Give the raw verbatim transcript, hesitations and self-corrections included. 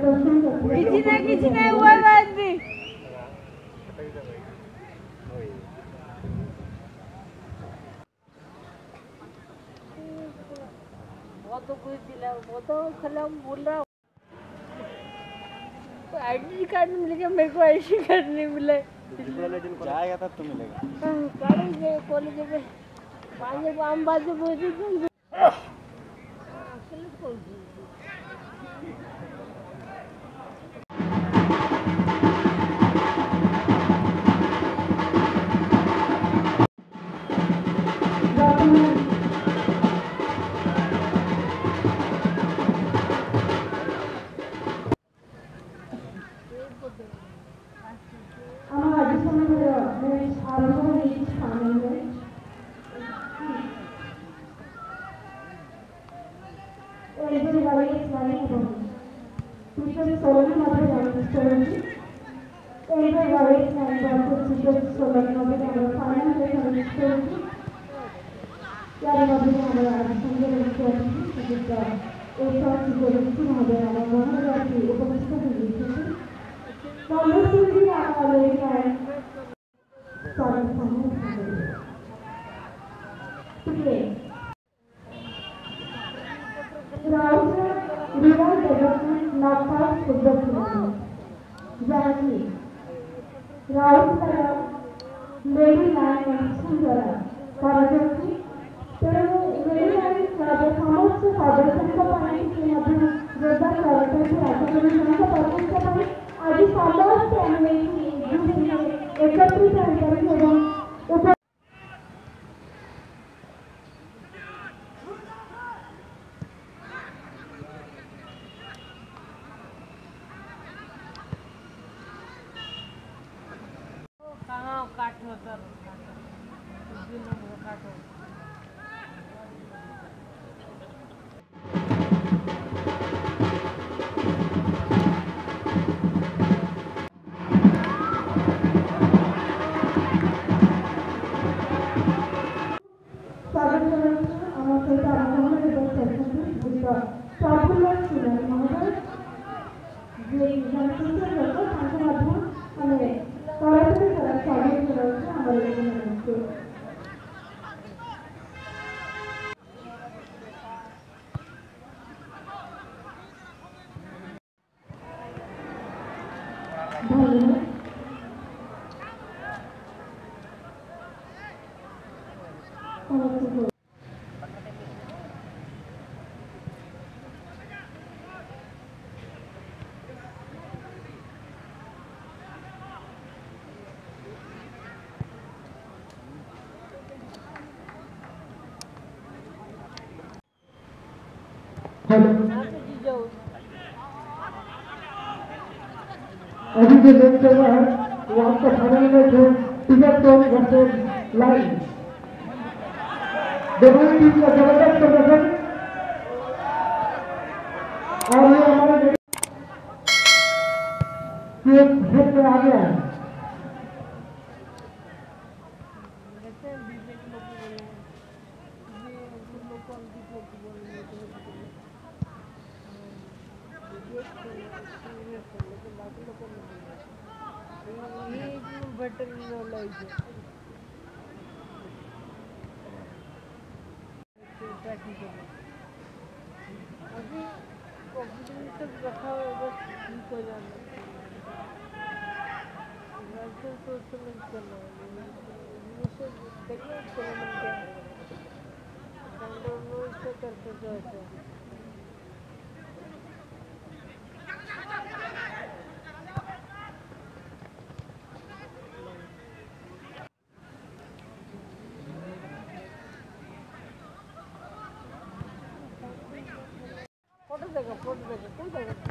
किसी ना किसी ने हुआ बात भी बहुत तो कुछ दिला बहुत तो खला बोल रहा आईडी कार्ड मिल गया मेरे को आईडी कार्ड नहीं मिला जाएगा तब तो मिलेगा कॉलेज कॉलेज में पाँच आम बाजू बोल रही अभी जो गेम चल रहा है वो आपका फाइनल मैच है टिबेटन वर्सेस लाइन। दोनों टीम का जबरदस्त प्रदर्शन और ये हमारे खेल में आ गया है। अभी कॉम्पिटिशन रखा हुआ है बस ठीक हो जाना तो समझ करना मुझे देखिए टूर्नामेंट क्या है से करते जाते हैं फोटो देखो फोटो देखो कौन देखो